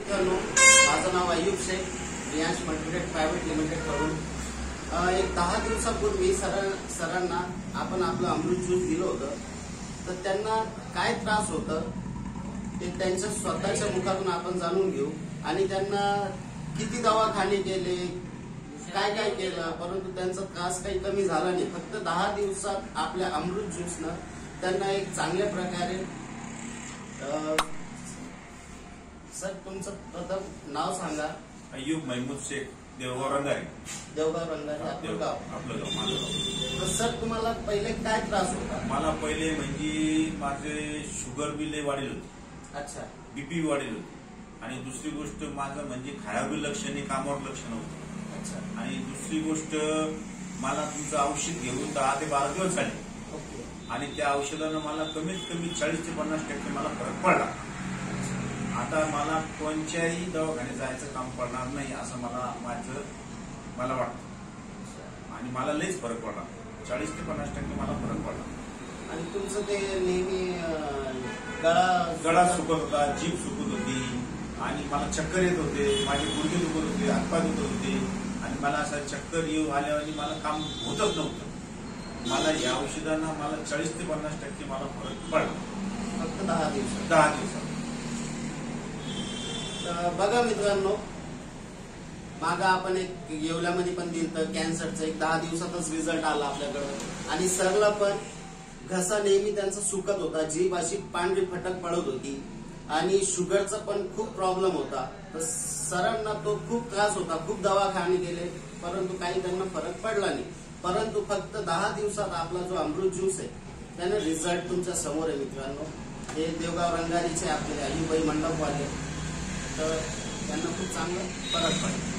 मित्रांनो, माझं नाव Ayyub Shaikh, Riyansh multimate private limited कडून एक 10 दिवसापूर्वी सरांना आपण आपलं अमृत ज्यूस दिलं होतं. तर त्यांना काय त्रास होतं ते त्यांच्या स्वतःच्या मुखातून आपण जाणून घेऊ आणि त्यांना किती दवाखाने केले, काय काय केलं, परंतु त्यांचा त्रास काही कमी झाला नाही. फक्त 10 दिवसात आपल्या अमृत ज्यूसनं त्यांना एक चांगल्या प्रकारे. सर, तुमचं प्रथम नाव सांगा. अय्यूब महमूद शेख, देवगाव रंगारी. देवगाव रंगारी आपलं गाव. माझं गाव. तर सर, तुम्हाला पहिले काय त्रास होता? मला पहिले म्हणजे माझे शुगर बी लय वाढेल होती. अच्छा. बीपी वाढेल होती. आणि दुसरी गोष्ट माझं म्हणजे खायावर लक्ष नाही, कामावर लक्ष नव्हतं. अच्छा. आणि दुसरी गोष्ट मला तुमचं औषध घेऊन 10 ते 12 दिवस झाले. ओके. आणि त्या औषधानं मला कमीत कमी 40 ते 50% मला फरक पडला. आता मला कोणत्याही दवाखान्यात जायचं काम पडणार नाही असं मला वाटतं. आणि मला लईच फरक पडला. 40 ते 50% मला फरक पडला. आणि तुमचं ते नेहमी गळा सुकत होता, जीभ सुकत होती आणि मला चक्कर येत होते, माझे गुडघे दुखत होते, हातपाय दुखत होते आणि मला असं चक्कर येऊ आल्यावर मला काम होतच नव्हतं. मला या औषधांना मला 40 ते 50% मला फरक पडला. फक्त 10 दिवसात. 10 दिवसात. बघा मित्रांनो, मागा आपण एक येवल्यामध्ये पण दिलं कॅन्सरचं, एक 10 दिवसातच रिझल्ट आला आपल्याकडं. आणि सरला पण घसा नेहमी त्यांचा सुकत होता, जीभ अशी पांढरी फटक पडत होती आणि शुगरचा पण खूप प्रॉब्लेम होता. तर सरांना तो खूप त्रास होता, खूप दवाखाने गेले, परंतु काही त्यांना फरक पडला नाही. परंतु फक्त 10 दिवसात आपला जो अमृत ज्यूस आहे त्याने रिझल्ट तुमच्या समोर आहे मित्रांनो. हे देवगाव रंगारीचे आपले अय्यूब मंडपवाले, तर त्यांना खूप चांगलं फरक पडला.